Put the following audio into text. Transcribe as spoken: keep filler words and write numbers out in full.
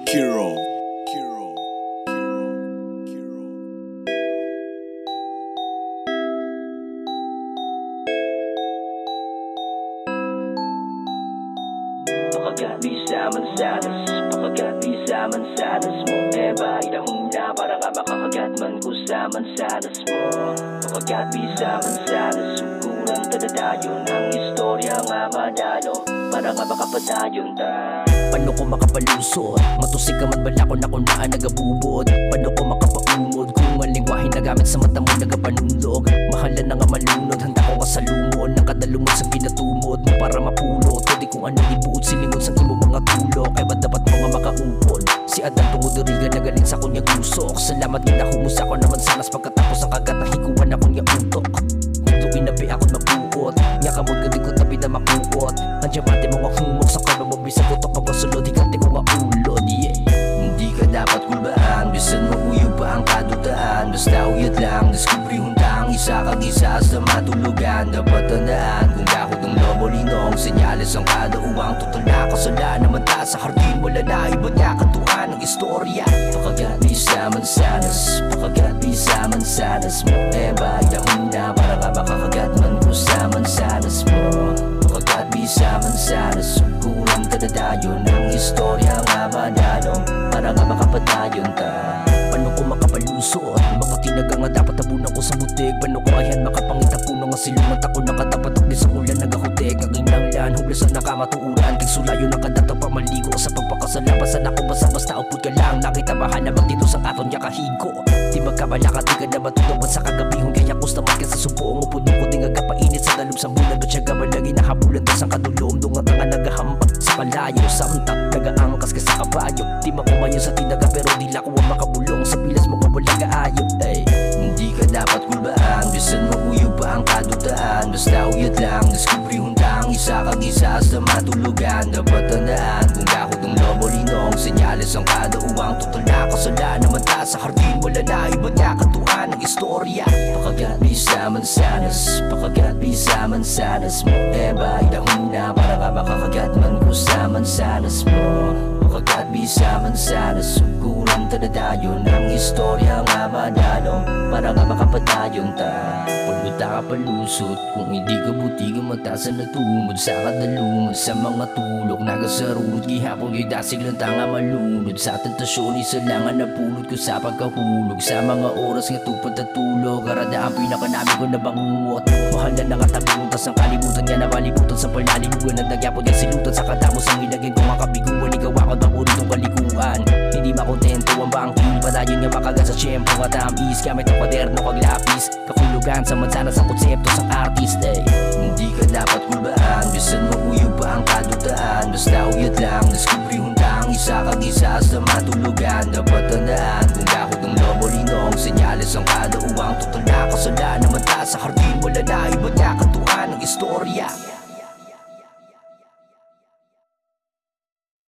Kiro. Kiro. Kiro. Kiro. Pagkat di sa mansanas, pagkat di sa mansanas mo, Eba, idahong na para ka makakagat man ko sa mansanas mo. Pagkat di sa mansanas, sukuran tadadayon ang istorya nga madalo, para ka makapadayon ta. Paano ko makapalusot? Matusik ka man bala ko na kunaan nagabubod. Paano ko makapaumod kung ang lingwahe na gamit sa mata mo nagapanulog? Mahala na nga malunod, handa ko kasalumon ng kadalumod sa pinatumod mo para mapulot. Pwede kung ano ibuod silingon sa imo mga tulok, kaya ba dapat mo nga makaupod? Si Adan tungudurigan na galing sa kunyang gusok. Salamat ginahumus ako naman sanas pagkatapos ang kagat na hikuan ako niya utok. Dito inabi ako mabuot, nga kamod ka di ko tabi na makuot. Andiyan pati mga humok sa kano mo bisag utok pagkasulod, ikante ko maulod, yeah. Hindi ka dapat kulbaan, bisan mauyo pa ang kadutaan. Basta uyad lang, diskubri hundang isa kag isa sa matulugan. Dapat tandaan kung dakot ng lobo linong senyales ang kada uwang total na kasala naman ta sa hardin. Wala na iba niya katuan ng istorya. Pakagat di sa mansanas, pakagat di sa mansanas mo, Eba, idahon na para ka makakagat man ko sa mansanas mo. Pakagat di sa mansanas, sukuran tadadayon ang istorya nga madalo, para nga makapadayon ta. Paano ko makapalusot? Mga tinaga nga dapat tabunan ko sa butig. Paano ko ayan makapangitapuno nga silungat ako nakatapatak di sa ulan nagahutik. Ang inanglan, hublasan nakamatuuran, kay sulayo nakadataw pa maligo sa pagpakasalabasan ako basta-basta upod ka lang. Nakita bahala magdito sa katon niya kahigo. Di magkabala ka, di ka na matutungkad sa kagabihon. Kaya kustamat ka sa subuong upod mo ko di nga kapainit sa dalog sa bulan. At siya gabalagi nahabulan tas ang kadulom. Dungat nga nagahambak sa kalayo. Samtak nagaangkas ka sa kabayo. Di makumayo sa tinaga pero di la ko makabulong sa pilas mo nga wala kaayo. Ay, hindi ka dapat kulbaan, bisan mauyo pa ang kadutaan. Basta uyad lang, diskubri hundang isa kag isa sa matulugan. Dapat tandaan kung dakot ng lobo linong senyales ang kada uwang total na kasala naman ta sa hardin. Wala na iba niya katuan ng istorya. Pakagat di sa mansanas, pakagat di sa mansanas mo, Eba, idahon na para ka makakagat man ko sa mansanas mo. Pakagat di sa mansanas, sukuran tadadayon ang istorya nga madalo, para nga makapadayon ta. Pagod ka palusot, kung hindi ka buti ka matasan na tumod sa kadalungan sa mga tulog nagasarulot. Gihapon kay dasig lang tanga malunod sa tentasyon, isa lang ang napulot ko sa pagkahulog sa mga oras nga tupad at tulog. Karada ang pinakanami ko na bangungot, mahal na nakatabimutas ang kalibutan niya na malibutan sa palalilugan at nagyapon niya silutan sa katamos ang ilagay ko mga kabiguan. Ikaw ako paboritong kalikuan, hindi makontento ang bangking padayon nga makagat sa tiyempo nga tamis. Gamit ang kwaderno kag lapis, kakulugan sa mansanas ang konsepto sang artist. Eh, hindi ka dapat kulbaan, bisan mauyo pa ang kadutaan. Basta uyad lang, diskubri hundang isa kag isa sa matulugan. Dapat tandaan kung dakot ng lobo linong senyales ang kada uwang total na kasala naman ta sa hardin. Wala na iba niya katuan ng istorya.